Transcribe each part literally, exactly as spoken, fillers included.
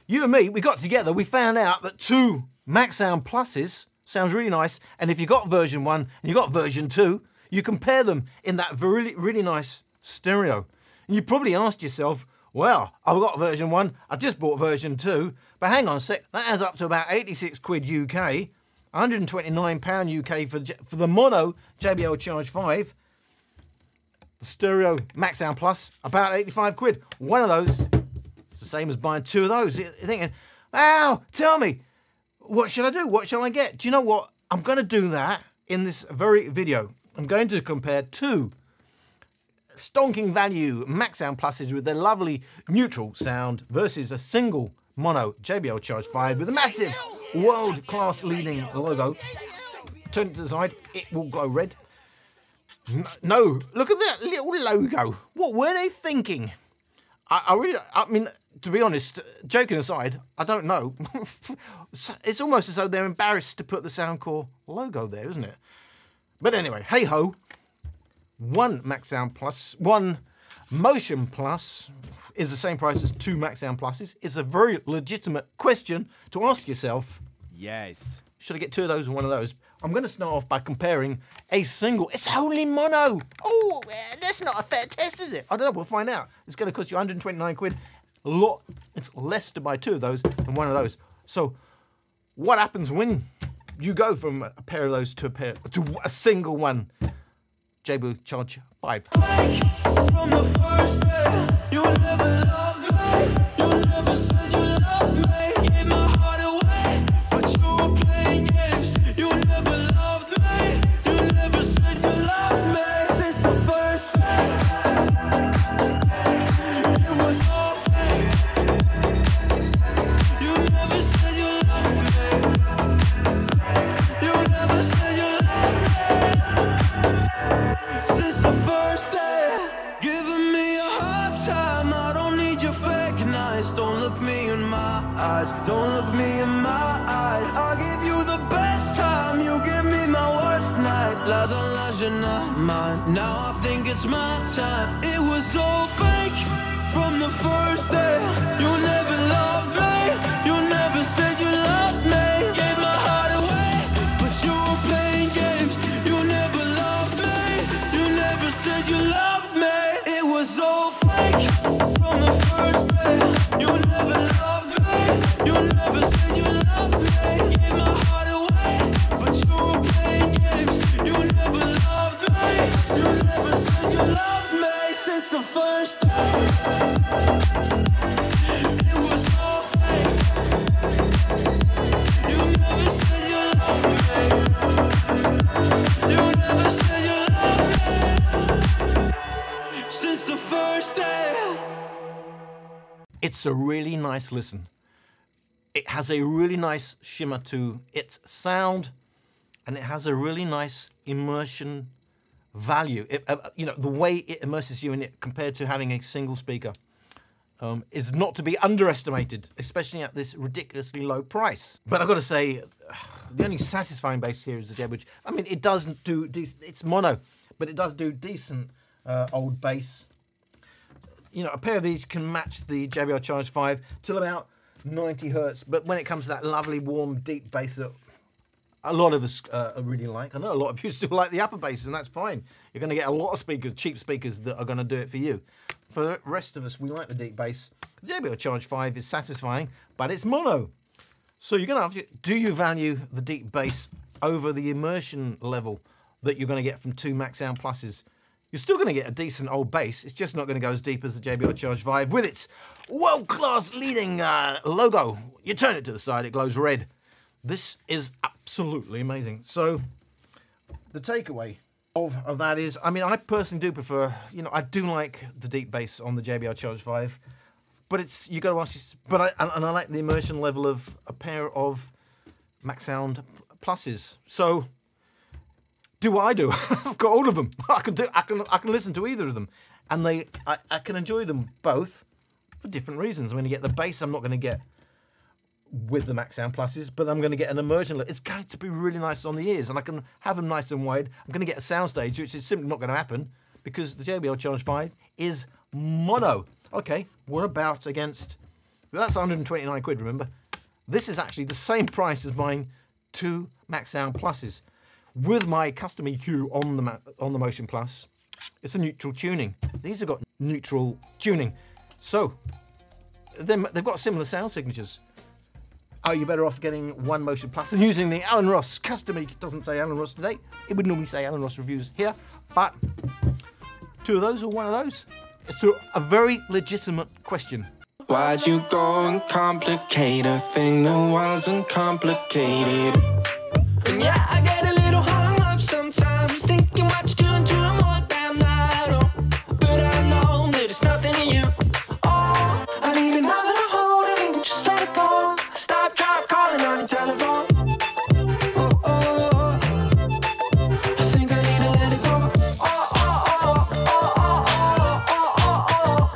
you and me, we got together, we found out that two Max Sound Pluses sounds really nice, and if you got version one and you got version two, you compare them in that really, really nice stereo. And you probably asked yourself, well, I've got version one, I just bought version two, but hang on a sec, that adds up to about eighty-six quid U K, one hundred and twenty-nine pound U K for, for the mono J B L Charge five. The stereo Max Sound Plus, about eighty-five quid. One of those, it's the same as buying two of those. You're thinking, wow, tell me, what should I do? What shall I get? Do you know what? I'm going to do that in this very video. I'm going to compare two stonking value Max Sound Pluses with their lovely neutral sound versus a single mono J B L Charge five with a massive world-class leading logo. Turn it to the side, it will glow red. No, look at that little logo. What were they thinking? I, I really, I mean, to be honest, joking aside, I don't know. It's almost as though they're embarrassed to put the Soundcore logo there, isn't it? But anyway, hey ho. One Max Sound Plus, one Motion Plus is the same price as two Max Sound Pluses. It's a very legitimate question to ask yourself. Yes. Should I get two of those or one of those? I'm going to start off by comparing a single. It's only mono. Oh, that's not a fair test, is it? I don't know. We'll find out. It's going to cost you one hundred and twenty-nine quid. A lot. It's less to buy two of those than one of those. So, what happens when you go from a pair of those to a pair to a single one? J B L Charge five. From the first day, you never loved me. You never said you loved me. Gave my heart away, but you were playing games. You never loved me. You never said you loved me. Since the first day, it was all fake. You never said you loved me. You never said you loved me. Since the first day, giving me a hard time. I don't need your fake nice. Don't look me in my eyes. Don't look me in my eyes. I'll give you the best time. You give me my worst night. Lies on lies, you're not mine. Now I think it's my time. It was all fake from the first day. You never loved me. You never said you loved me. Gave my heart away, but you were playing games. You never loved me. You never said you loved me. It was all fake from the first day. You never loved me. You never said you loved me. Gave my heart away, but you were playing games. You never loved me. You never said you loved me. Since the first day, it was all fake. You never said you loved me. You never said you loved me. Since the first day. It's a really nice listen. It has a really nice shimmer to its sound, and it has a really nice immersion value. It, uh, you know, the way it immerses you in it compared to having a single speaker um, is not to be underestimated, especially at this ridiculously low price. But I've got to say, the only satisfying bass here is the J B L. I mean, it doesn't do, it's mono, but it does do decent uh, old bass. You know, a pair of these can match the J B L Charge five till about ninety hertz, but when it comes to that lovely, warm, deep bass that a lot of us uh, really like, I know a lot of you still like the upper bass, and that's fine. You're going to get a lot of speakers, cheap speakers, that are going to do it for you. For the rest of us, we like the deep bass. The J B L Charge five is satisfying, but it's mono. So you're going to have to, do you value the deep bass over the immersion level that you're going to get from two Max Sound Pluses? You're still going to get a decent old bass. It's just not going to go as deep as the J B L Charge five with its world-class leading uh, logo. You turn it to the side, it glows red. This is absolutely amazing. So the takeaway of, of that is, I mean, I personally do prefer, you know, I do like the deep bass on the J B L Charge five, but it's, you got to ask, but I, and, and I like the immersion level of a pair of Max Sound Pluses. So do I do? I've got all of them. I can do. I can. I can listen to either of them, and they. I, I can enjoy them both for different reasons. When you get the bass, I'm not going to get with the Max Sound Pluses, but I'm going to get an immersion. It's going to be really nice on the ears, and I can have them nice and wide. I'm going to get a soundstage, which is simply not going to happen because the J B L Charge five is mono. Okay, what about against That's one hundred twenty-nine quid, remember? This is actually the same price as buying two Max Sound Pluses. With my custom E Q on the, on the Motion Plus, it's a neutral tuning. These have got neutral tuning. So, they've got similar sound signatures. Are you better off getting one Motion Plus than using the Alan Ross custom E Q? It doesn't say Alan Ross today. It would normally say Alan Ross Reviews here, but two of those or one of those? It's a, a very legitimate question. Why'd you go and complicate a thing that wasn't complicated? And yeah, I get a little hung up sometimes, thinking what you're doing to more damn night. Oh, but I know that it's nothing in you. Oh, I need another to hold it and just let it go. Stop, drop, calling on your telephone. Oh, oh, oh. I think I need to let it go. Oh, oh, oh, oh, oh, oh, oh, oh,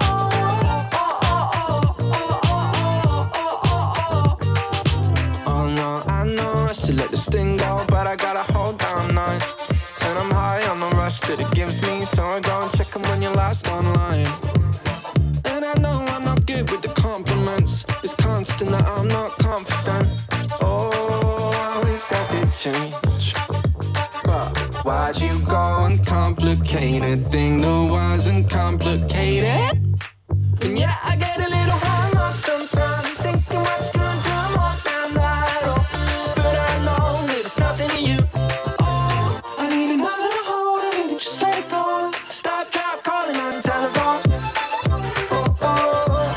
oh, oh, oh, no, I know I should let this thing go, but I gotta hold down night. And I'm high on the rush that it gives me, so I go and check them when you're last online. And I know I'm not good with the compliments. It's constant that I'm not confident. Oh, I wish I did change. But why'd you go and complicate a thing that wasn't complicated? And yeah, I get a little hung up sometimes, thinking what's doing to more than that. Oh, but I know that it's nothing to you. Oh, I need another to hold it and just let it go. Stop, drop, calling on the telephone. Oh, oh,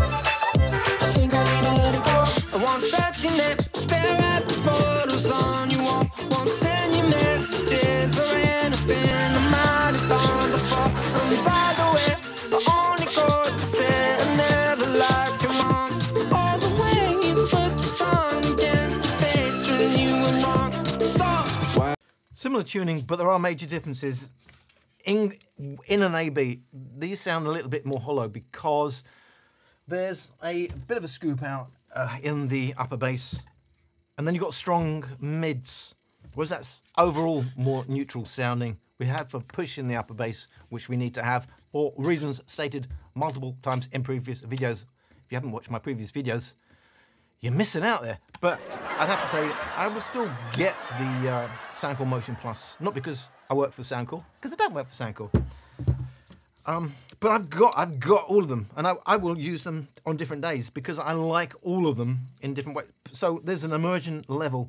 I think I need to let it go. I won't search your name, stare at the photos on your wall. Won't send you messages or anything I might have done before. And by the way, I only go to say I never liked your mom. All the way you put your tongue against your face when you were wrong. Stop. Similar tuning, but there are major differences. In, in an A B, these sound a little bit more hollow because there's a bit of a scoop out uh, in the upper bass, and then you've got strong mids, whereas that's overall more neutral sounding. We have a push in the upper bass, which we need to have for reasons stated multiple times in previous videos. If you haven't watched my previous videos, you're missing out there. But I'd have to say, I will still get the uh, Soundcore Motion Plus, not because I work for Soundcore, because I don't work for Soundcore. Um, but I've got, I've got all of them, and I, I will use them on different days because I like all of them in different ways. So there's an immersion level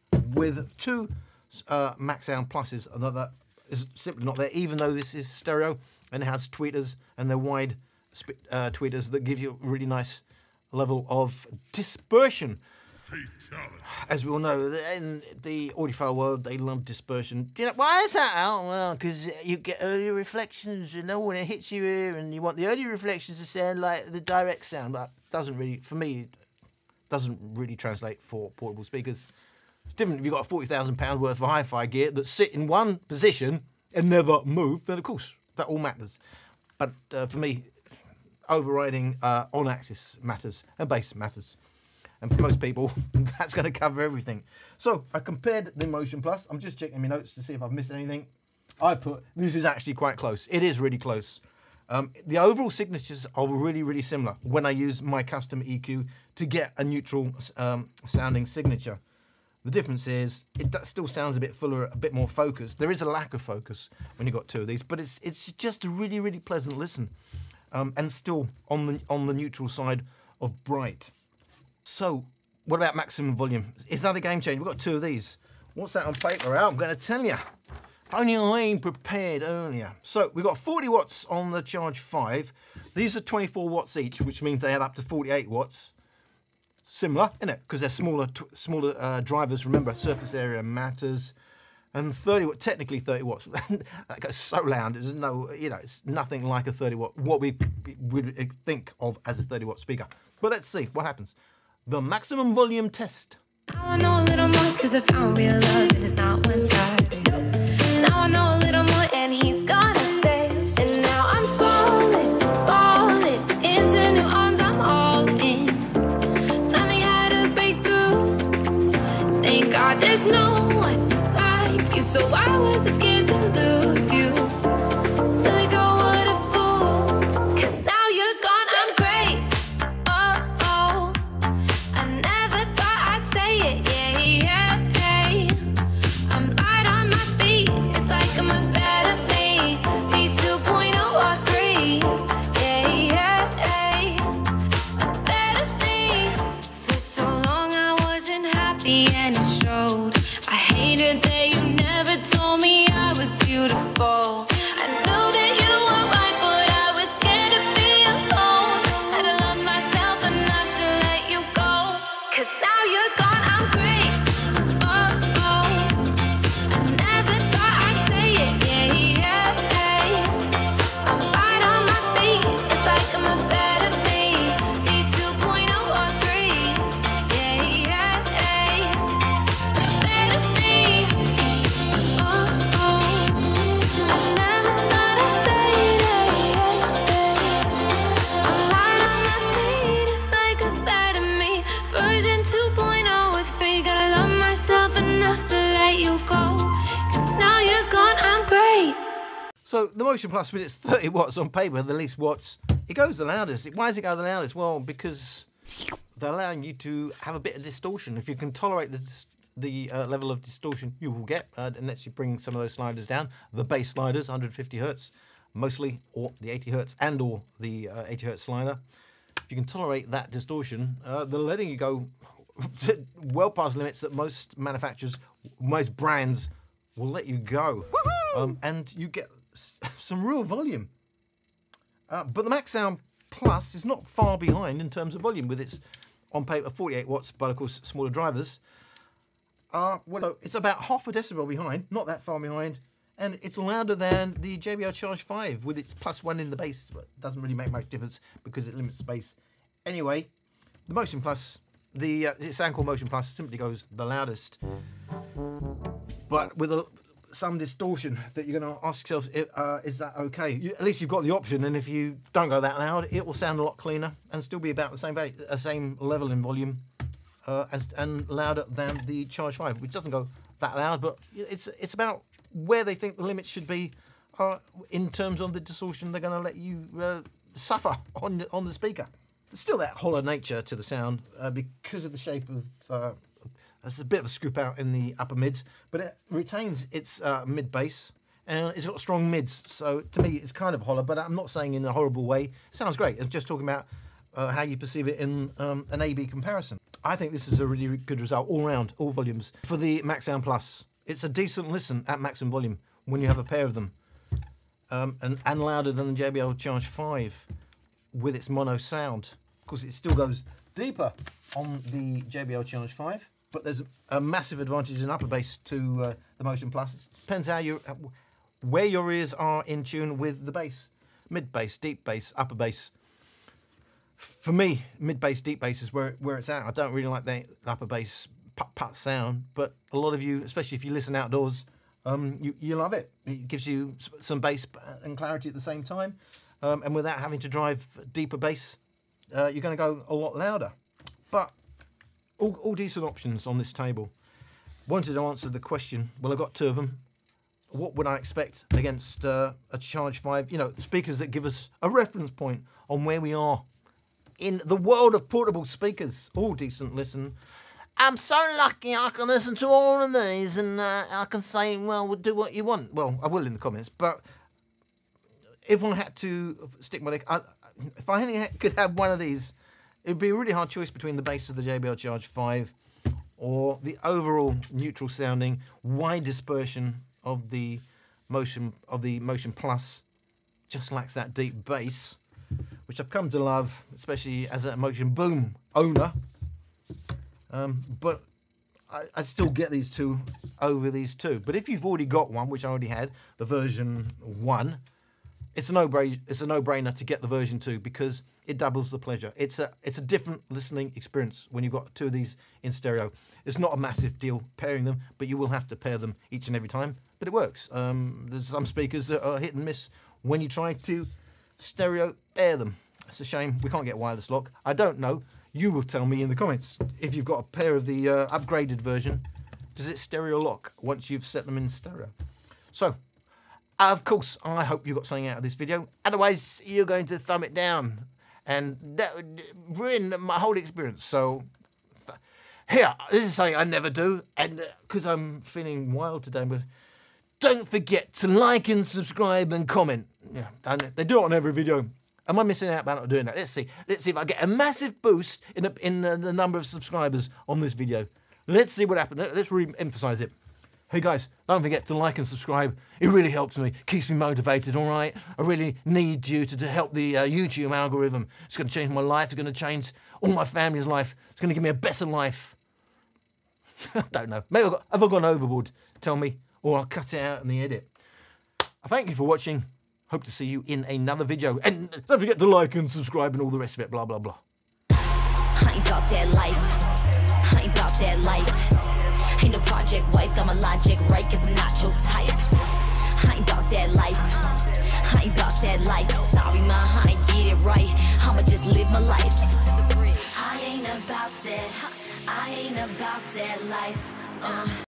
with two uh, Max Sound Pluses that is simply not there, even though this is stereo and it has tweeters, and they're wide uh, tweeters that give you a really nice level of dispersion. Fatality. As we all know, in the audiophile world, they love dispersion. Do you know, why is that out? Well, because you get early reflections, you know, when it hits you here, and you want the early reflections to sound like the direct sound. But doesn't really, for me, doesn't really translate for portable speakers. It's different if you've got a forty thousand pound worth of hi-fi gear that sit in one position and never move, then of course, that all matters. But uh, for me, overriding uh, on-axis matters and bass matters. And for most people, that's going to cover everything. So I compared the Motion Plus. I'm just checking my notes to see if I've missed anything. I put, this is actually quite close. It is really close. Um, the overall signatures are really, really similar when I use my custom E Q to get a neutral um, sounding signature. The difference is it still sounds a bit fuller, a bit more focused. There is a lack of focus when you've got two of these, but it's it's just a really, really pleasant listen. Um, and still on the, on the neutral side of bright. So, what about maximum volume? Is that a game changer? We've got two of these. What's that on paper? I'm going to tell you. If only I prepared earlier. So, we've got forty watts on the Charge five. These are twenty-four watts each, which means they add up to forty-eight watts. Similar, isn't it? Because they're smaller, smaller uh, drivers. Remember, surface area matters. And thirty watt, technically thirty watts. That goes so loud. There's no, you know, it's nothing like a thirty watt. What we would think of as a thirty watt speaker. But let's see what happens. The maximum volume test. Now I know a little more because I found real love and it's not one-sided. Now I know a little more and he's gonna stay. And now I'm falling, falling into new arms, I'm all in. Finally had a breakthrough. Thank God there's no one like you, so I wasn't scared to lose you. Silly girl, what a fool. Cause now you're gone, I'm great. Oh, So the Motion Plus, with its thirty watts on paper, the least watts, it goes the loudest. Why does it go the loudest? Well, because they're allowing you to have a bit of distortion. If you can tolerate the the uh, level of distortion you will get, uh, unless you bring some of those sliders down, the bass sliders, one hundred fifty hertz, mostly, or the eighty hertz and or the uh, eighty hertz slider. If you can tolerate that distortion, uh, they're letting you go well past limits that most manufacturers, most brands will let you go. Um, and you get some real volume. Uh, but the Max Sound Plus is not far behind in terms of volume with its, on paper, forty-eight watts, but of course smaller drivers. Uh, well, it's about half a decibel behind, not that far behind, and it's louder than the J B L Charge five with its plus one in the bass, but it doesn't really make much difference because it limits bass. Anyway, the Motion Plus, the uh, it's Soundcore Motion Plus simply goes the loudest, but with a, some distortion that you're going to ask yourself, uh, is that okay? You, at least you've got the option, and if you don't go that loud, it will sound a lot cleaner and still be about the same value, uh, same level in volume. Uh, and, and louder than the Charge five, which doesn't go that loud, but it's it's about where they think the limits should be uh, in terms of the distortion they're going to let you uh, suffer on on the speaker. There's still that hollow nature to the sound uh, because of the shape of. Uh, there's a bit of a scoop out in the upper mids, but it retains its uh, mid bass and it's got strong mids. So to me, it's kind of hollow, but I'm not saying in a horrible way. It sounds great. I'm just talking about uh, how you perceive it in um, an A B comparison. I think this is a really good result all round, all volumes. For the Max Sound Plus, it's a decent listen at maximum volume when you have a pair of them. Um, and, and louder than the J B L Charge five with its mono sound. Of course, it still goes deeper on the J B L Charge five, but there's a massive advantage in upper bass to uh, the Motion Plus. It depends how you, where your ears are in tune with the bass. Mid bass, deep bass, upper bass. For me, mid bass, deep bass is where where it's at. I don't really like the upper bass put put sound, but a lot of you, especially if you listen outdoors, um, you you love it. It gives you some bass and clarity at the same time, um, and without having to drive deeper bass, uh, you're going to go a lot louder. But all, all decent options on this table. Wanted to answer the question. Well, I've got two of them. What would I expect against uh, a Charge five? You know, speakers that give us a reference point on where we are in the world of portable speakers. All decent listen. I'm so lucky I can listen to all of these and uh, I can say, well, we'll do what you want. Well, I will in the comments, but if I had to stick my leg, I, if I only could have one of these, it would be a really hard choice between the bass of the J B L Charge five or the overall neutral sounding, wide dispersion of the Motion, of the Motion Plus. Just lacks that deep bass, which I've come to love, especially as a Motion Boom owner. Um, but I, I'd still get these two over these two. But if you've already got one, which I already had, the version one, it's a no-brainer. It's a no-brainer to get the version two because it doubles the pleasure. It's a it's a different listening experience when you've got two of these in stereo. It's not a massive deal pairing them, but you will have to pair them each and every time. But it works. Um, there's some speakers that are hit and miss when you try to stereo air them. It's a shame we can't get wireless lock. I don't know. You will tell me in the comments if you've got a pair of the uh, upgraded version. Does it stereo lock once you've set them in stereo? So, of course, I hope you got something out of this video. Otherwise, you're going to thumb it down, and that would ruin my whole experience. So, here, this is something I never do, and because uh, I'm feeling wild today, but don't forget to like and subscribe and comment. Yeah, they do it on every video. Am I missing out by not doing that? Let's see. Let's see if I get a massive boost in, a, in uh, the number of subscribers on this video. Let's see what happens. Let's re-emphasize it. Hey guys, don't forget to like and subscribe. It really helps me, keeps me motivated, all right? I really need you to, to help the uh, YouTube algorithm. It's going to change my life. It's going to change all my family's life. It's going to give me a better life. I don't know. Maybe I've got, have I gone overboard? Tell me, or I'll cut it out in the edit. I thank you for watching. Hope to see you in another video. And don't forget to like and subscribe and all the rest of it, blah, blah, blah. I ain't about that life. I ain't about that life. Ain't no project wife, got my logic right, cause I'm not your type. I ain't about that life. I ain't about that life. Sorry, ma, I ain't get it right. I'ma just live my life. I ain't about that. I ain't about that life. Uh.